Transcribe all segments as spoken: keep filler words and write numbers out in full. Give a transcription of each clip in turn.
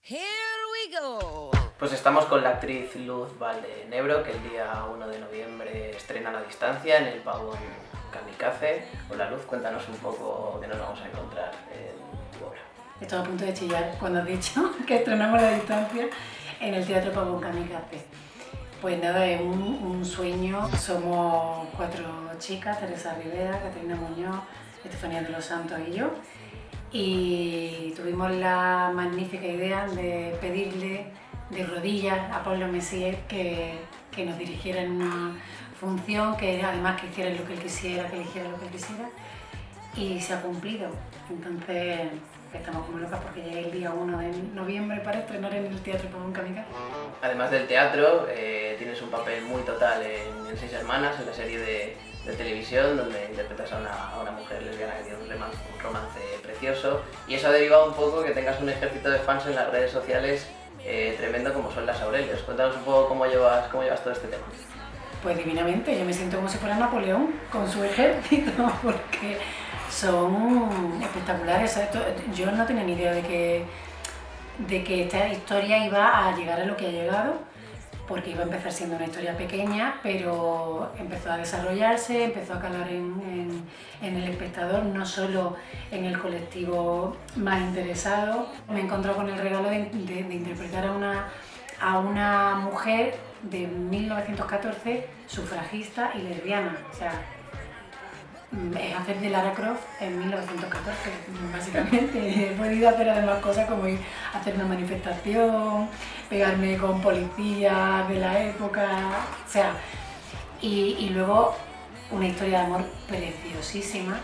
Here we go. Pues estamos con la actriz Luz Valdenebro, que el día uno de noviembre estrena La Distancia en el Pavón Kamikaze. Hola Luz, cuéntanos un poco qué nos vamos a encontrar en tu obra. Estaba a punto de chillar cuando has dicho que estrenamos La Distancia en el Teatro Pavón Kamikaze. Pues nada, es un, un sueño. Somos cuatro chicas, Teresa Rivera, Caterina Muñoz, Estefanía de los Santos y yo. Y tuvimos la magnífica idea de pedirle de rodillas a Pablo Messier que, que nos dirigiera en una función, que además que hiciera lo que él quisiera, que eligiera lo que él quisiera, y se ha cumplido. Entonces estamos como locas porque llega el día uno de noviembre para estrenar en el Teatro Pavón Kamikaze. Además del teatro, eh, tienes un papel muy total en, en Seis Hermanas, en la serie de, de televisión, donde interpretas a una, a una mujer lesbiana que tiene un romance, un romance precioso, y eso ha derivado un poco que tengas un ejército de fans en las redes sociales eh, tremendo como son las Aurelios. Cuéntanos un poco cómo llevas, cómo llevas todo este tema. Pues divinamente, yo me siento como si fuera Napoleón con su ejército, porque son espectaculares. Yo no tenía ni idea de que, de que esta historia iba a llegar a lo que ha llegado, porque iba a empezar siendo una historia pequeña, pero empezó a desarrollarse, empezó a calar en, en, en el espectador, no solo en el colectivo más interesado. Me encontré con el regalo de, de, de interpretar a una, a una mujer de mil novecientos catorce, sufragista y lesbiana. O sea, es hacer de Lara Croft en mil novecientos catorce, básicamente. He podido hacer además cosas como ir a hacer una manifestación, pegarme con policías de la época, o sea, y, y luego una historia de amor preciosísima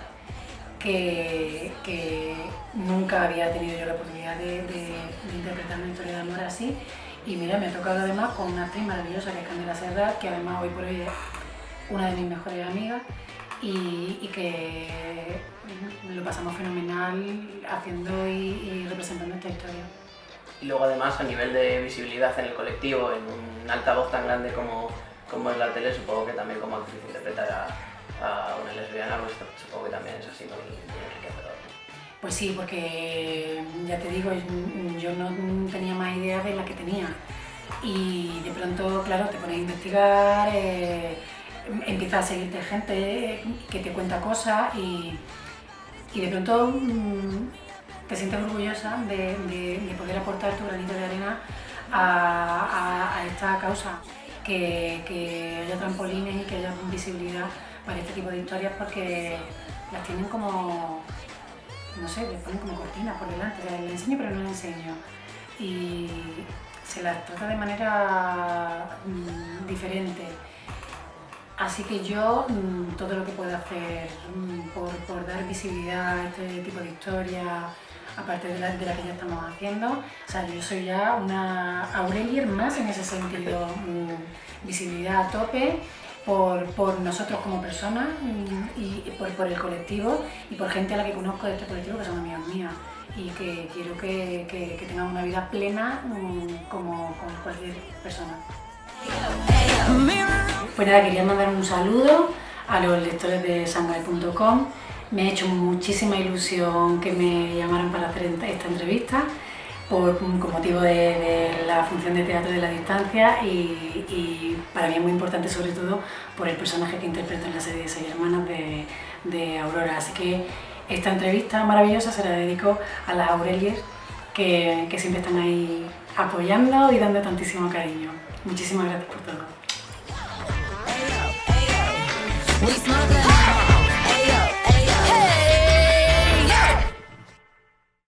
que, que nunca había tenido yo la oportunidad de, de, de interpretar una historia de amor así. Y mira, me ha tocado además con una actriz maravillosa que es Candela Serrat, que además hoy por hoy es una de mis mejores amigas, y, y que lo pasamos fenomenal haciendo y, y representando esta historia. Y luego además a nivel de visibilidad en el colectivo, en un altavoz tan grande como, como es la tele, supongo que también como actriz interpretar a, a una lesbiana, pues supongo que también es así muy, muy enriquecedor. Pues sí, porque ya te digo, yo no tenía más idea de la que tenía, y de pronto, claro, te pones a investigar, eh, empieza a seguirte gente que te cuenta cosas y, y de pronto mmm, te sientes orgullosa de, de, de poder aportar tu granito de arena a, a, a esta causa, que, que haya trampolines y que haya visibilidad para este tipo de historias, porque las tienen como, no sé, les ponen como cortinas por delante, o sea, les enseño pero no les enseño, y se las trata de manera mmm, diferente. Así que yo, todo lo que puedo hacer por, por dar visibilidad a este tipo de historias, aparte de la, de la que ya estamos haciendo, o sea, yo soy ya una Aurelier más en ese sentido, visibilidad a tope por, por nosotros como personas y, y por, por el colectivo y por gente a la que conozco de este colectivo que son amigos míos y que quiero que, que, que tengan una vida plena como, como cualquier persona. Pues nada, quería mandar un saludo a los lectores de Shanghai punto com. Me ha hecho muchísima ilusión que me llamaran para hacer esta entrevista por, con motivo de, de la función de teatro de La Distancia, y, y para mí es muy importante sobre todo por el personaje que interpreto en la serie de Seis Hermanas de, de Aurora. Así que esta entrevista maravillosa se la dedico a las Aureliers que, que siempre están ahí apoyando y dando tantísimo cariño. Muchísimas gracias por todo.